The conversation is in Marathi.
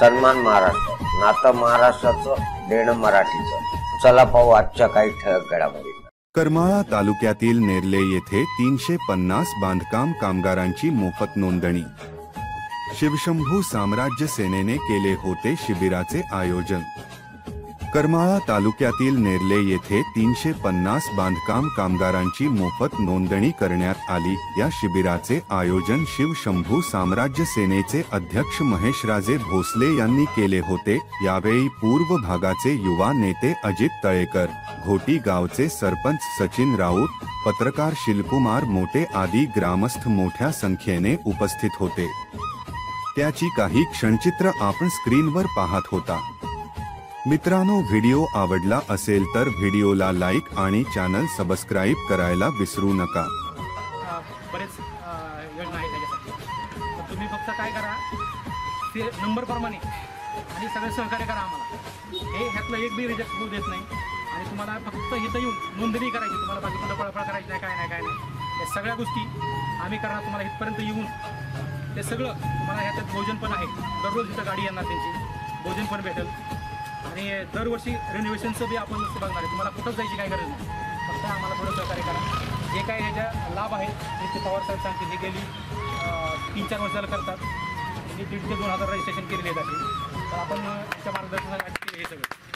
सन्मान महाराष्ट्र, नातं महाराष्ट्राचं, देणं मराठीचं। चला पाहू आजच्या काही ठळक घडामोडी। करमाळा तालुक्यातील नेरले येथे 350 बांधकाम कामगारांची मोफत नोंदणी। शिवशंभू साम्राज्य सेनेने केले होते शिबिराचे आयोजन। करमाळा तालुक्यातील नेरले येथे 350 बांधकाम कामगारांची मोफत नोंदणी करण्यात आली। या शिबिराचे आयोजन शिवशंभू साम्राज्य सेनेचे अध्यक्ष महेशराजे भोसले यांनी केले होते। यावेळी पूर्व भागाचे युवा नेते अजित तळेकर, घोटी गावचे सरपंच सचिन राऊत, पत्रकार शिलकुमार मोटे आदी ग्रामस्थ मोठ्या संख्येने उपस्थित होते। त्याची काही क्षणचित्र आपण स्क्रीनवर पाहत होता। मित्रांनो, व्हिडिओ आवडला असेल तर व्हिडिओला लाईक आणि चॅनल सबस्क्राइब करायला विसरू नका। बरेच योजना आहेत त्याच्यासाठी, तर तुम्ही फक्त काय करा, ते नंबर प्रमाणे आणि सगळे सहकार्य करा आम्हाला। हे ह्यातलं एक बी रिजेक्ट होऊ देत नाही आणि तुम्हाला फक्त इथं येऊन नोंदणी करायची, तुम्हाला बाकी कुठं पळपळ करायची नाही, काय नाही। या सगळ्या गोष्टी आम्ही करणार। तुम्हाला इथपर्यंत येऊन ते सगळं तुम्हाला ह्याच्यात भोजन पण आहे, दररोज इथं गाडी येणार, त्यांची भोजन पण भेटेल आणि दरवर्षी रिनोव्हेशनचं बी आपण बघणार आहे। तुम्हाला कुठंच जायची काय गरज नाही, फक्त आम्हाला थोडं सहकार्य करा। जे काय ह्याच्या लाभ आहेत ते पवार साहेब सांगते, हे गेली 3-4 वर्षाला करतात, त्यांनी 1,500 ते 2,000 रजिस्ट्रेशन केलेले आहेत असे। तर आपण त्याच्या मार्गदर्शनासाठी हे सगळं